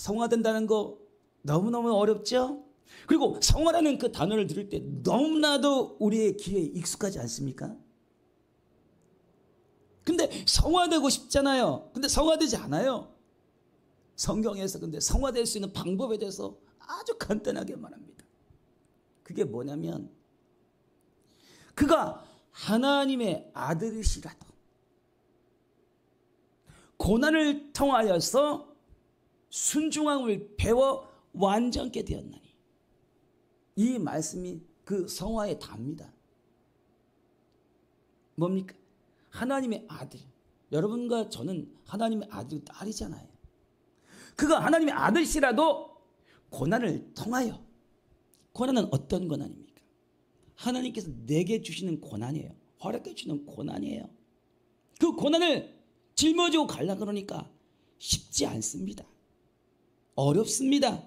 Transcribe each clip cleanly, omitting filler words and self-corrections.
성화된다는 거 너무너무 어렵죠? 그리고 성화라는 그 단어를 들을 때 너무나도 우리의 귀에 익숙하지 않습니까? 근데 성화되고 싶잖아요. 근데 성화되지 않아요. 성경에서 근데 성화될 수 있는 방법에 대해서 아주 간단하게 말합니다. 그게 뭐냐면 그가 하나님의 아들이시라도 고난을 통하여서 순종함을 배워 완전케 되었나니. 이 말씀이 그 성화의 답니다. 뭡니까? 하나님의 아들. 여러분과 저는 하나님의 아들 딸이잖아요. 그가 하나님의 아들이시라도 고난을 통하여. 고난은 어떤 고난입니까? 하나님께서 내게 주시는 고난이에요. 허락해 주시는 고난이에요. 그 고난을 짊어지고 가려고 그러니까 쉽지 않습니다. 어렵습니다.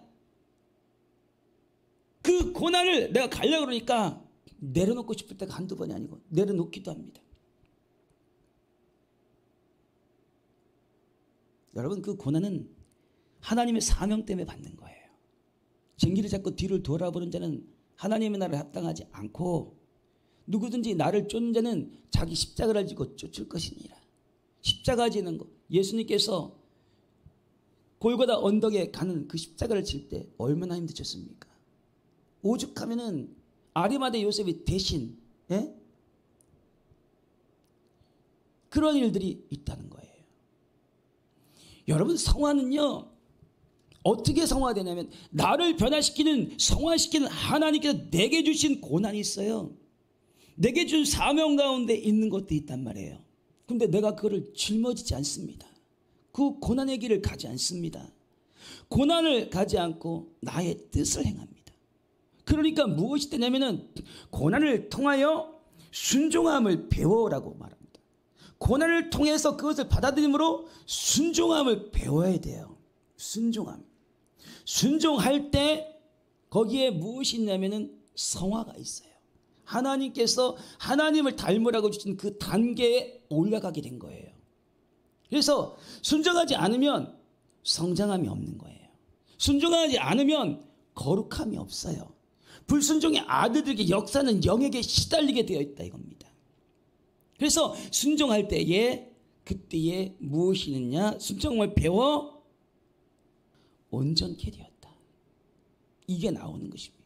그 고난을 내가 가려고 그러니까 내려놓고 싶을 때가 한두 번이 아니고 내려놓기도 합니다. 여러분, 그 고난은 하나님의 사명 때문에 받는 거예요. 쟁기를 잡고 뒤를 돌아보는 자는 하나님의 나라에 합당하지 않고 누구든지 나를 쫓는 자는 자기 십자가를 지고 쫓을 것이니라. 십자가 지는 것. 예수님께서 골고다 언덕에 가는 그 십자가를 질 때 얼마나 힘드셨습니까? 오죽하면은 아리마대 요셉이 대신 그런 일들이 있다는 거예요. 여러분, 성화는요 어떻게 성화되냐면 나를 변화시키는 성화시키는 하나님께서 내게 주신 고난이 있어요. 내게 준 사명 가운데 있는 것도 있단 말이에요. 근데 내가 그거를 짊어지지 않습니다. 그 고난의 길을 가지 않습니다. 고난을 가지 않고 나의 뜻을 행합니다. 그러니까 무엇이 되냐면은 고난을 통하여 순종함을 배워라고 말합니다. 고난을 통해서 그것을 받아들임으로 순종함을 배워야 돼요. 순종함. 순종할 때 거기에 무엇이 있냐면은 성화가 있어요. 하나님께서 하나님을 닮으라고 주신 그 단계에 올라가게 된 거예요. 그래서 순종하지 않으면 성장함이 없는 거예요. 순종하지 않으면 거룩함이 없어요. 불순종의 아들들에게 역사는 영에게 시달리게 되어 있다 이겁니다. 그래서 순종할 때에 그때에 무엇이 있느냐? 순종을 배워 온전케 되었다. 이게 나오는 것입니다.